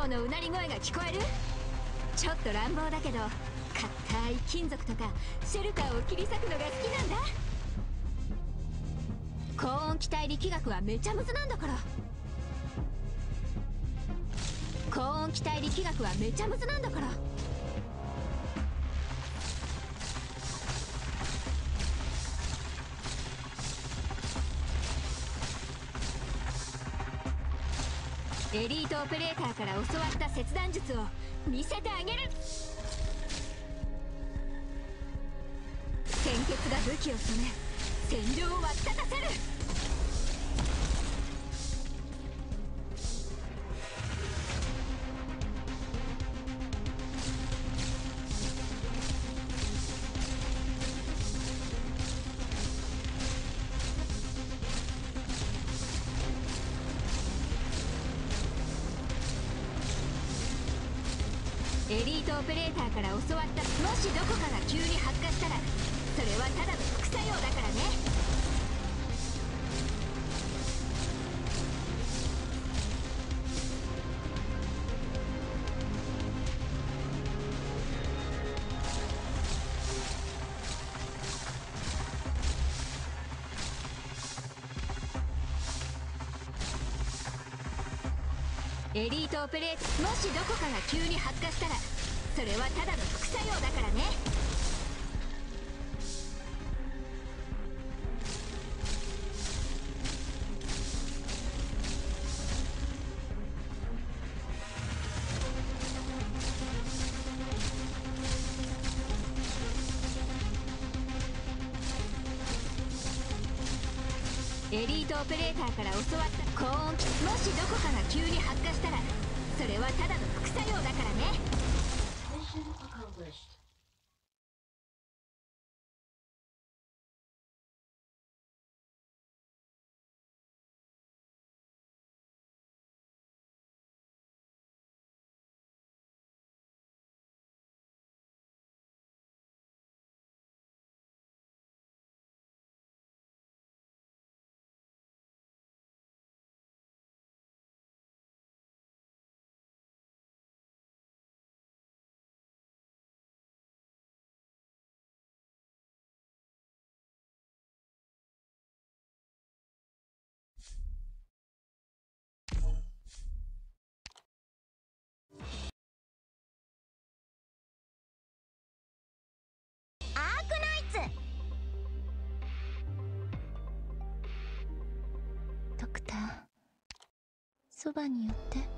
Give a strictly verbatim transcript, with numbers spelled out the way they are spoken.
王のうなり声が聞こえる？ちょっと乱暴だけど硬い金属とかシェルターを切り裂くのが好きなんだ。高温気体力学はめちゃむずなんだから。高温気体力学はめちゃむずなんだから。エリートオペレーターから教わった切断術を見せてあげる。鮮血が武器を染め戦場を沸き立たせる。エリートオペレーターから教わった。もしどこかが急に発火したらそれはただの副作用だからね。エリートオペレーター、もしどこかが急に発火したらそれはただの副作用だからね。エリートオペレーターから教わった高温気、もしどこかが急に発火したらそれはただの副作用だからね。 アークナイツ。ドクター、そばに寄って。